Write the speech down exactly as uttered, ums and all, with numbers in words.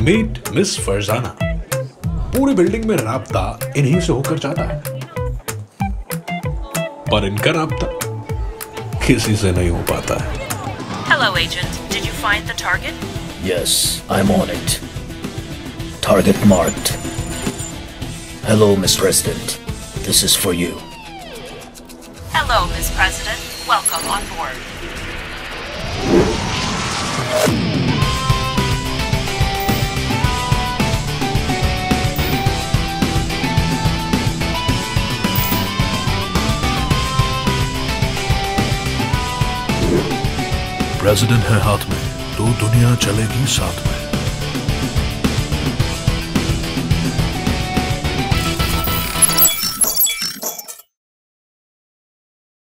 Meet miss Farzana. पूरी building में राब्ता इन्हीं से होकर जाता है, पर इनका राब्ता किसी से नहीं हो पाता है। Hello, Agent. Did you find the target? Yes, I'm on it. Target marked. Hello, Miss President. This is for you. Hello, Miss President. Welcome on board. President है हाथ में तो दुनिया चलेगी साथ में।